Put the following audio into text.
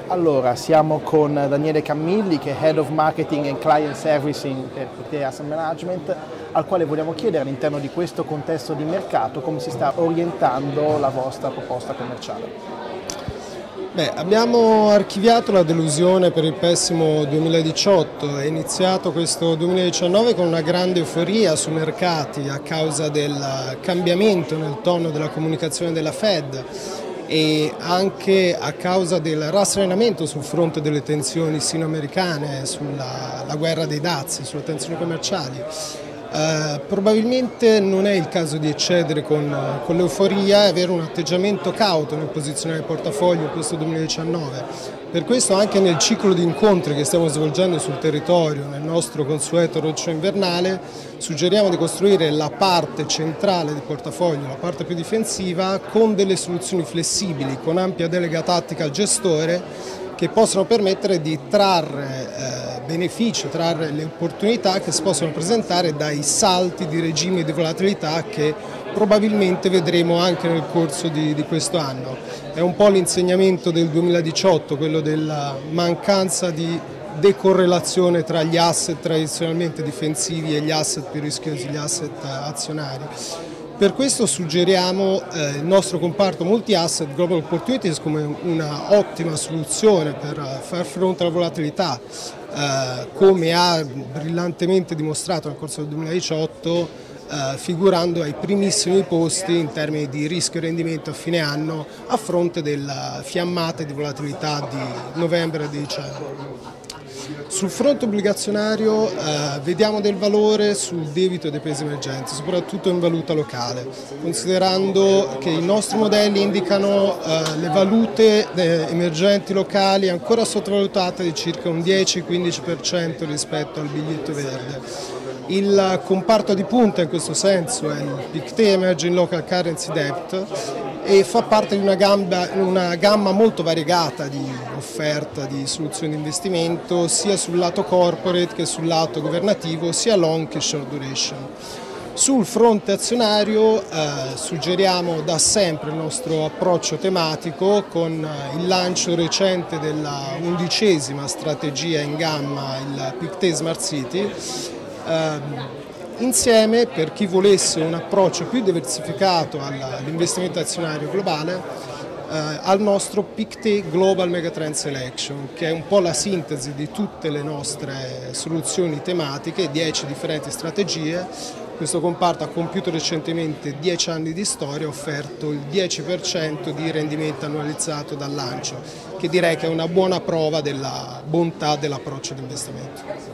Allora, siamo con Daniele Cammilli, che è Head of Marketing and Client Servicing per Pictet Asset Management, al quale vogliamo chiedere all'interno di questo contesto di mercato come si sta orientando la vostra proposta commerciale. Abbiamo archiviato la delusione per il pessimo 2018, è iniziato questo 2019 con una grande euforia sui mercati a causa del cambiamento nel tono della comunicazione della Fed e anche a causa del rasserenamento sul fronte delle tensioni sino-americane, sulla guerra dei dazi, sulle tensioni commerciali. Probabilmente non è il caso di eccedere con l'euforia e avere un atteggiamento cauto nel posizionare il portafoglio in questo 2019. Per questo anche nel ciclo di incontri che stiamo svolgendo sul territorio, nel nostro consueto roadshow invernale, suggeriamo di costruire la parte centrale del portafoglio, la parte più difensiva, con delle soluzioni flessibili, con ampia delega tattica al gestore, che possono permettere di trarre beneficio, trarre le opportunità che si possono presentare dai salti di regimi di volatilità che probabilmente vedremo anche nel corso di questo anno. È un po' l'insegnamento del 2018, quello della mancanza di decorrelazione tra gli asset tradizionalmente difensivi e gli asset più rischiosi, gli asset azionari. Per questo suggeriamo il nostro comparto multi-asset Global Opportunities come una ottima soluzione per far fronte alla volatilità, come ha brillantemente dimostrato nel corso del 2018, figurando ai primissimi posti in termini di rischio e rendimento a fine anno a fronte della fiammata di volatilità di novembre e di dicembre. Sul fronte obbligazionario vediamo del valore sul debito dei paesi emergenti, soprattutto in valuta locale, considerando che i nostri modelli indicano le valute emergenti locali ancora sottovalutate di circa un 10-15% rispetto al biglietto verde. Il comparto di punta in questo senso è il Pictet Emerging Local Currency Debt e fa parte di una gamma molto variegata di offerta di soluzioni di investimento sia sul lato corporate che sul lato governativo, sia long che short duration. Sul fronte azionario suggeriamo da sempre il nostro approccio tematico con il lancio recente della 11ª strategia in gamma, il Pictet Smart City. Insieme, per chi volesse un approccio più diversificato all'investimento azionario globale, al nostro Pictet Global Megatrend Selection, che è un po' la sintesi di tutte le nostre soluzioni tematiche, 10 differenti strategie. Questo comparto ha compiuto recentemente 10 anni di storia e ha offerto il 10% di rendimento annualizzato dal lancio, che direi che è una buona prova della bontà dell'approccio di investimento.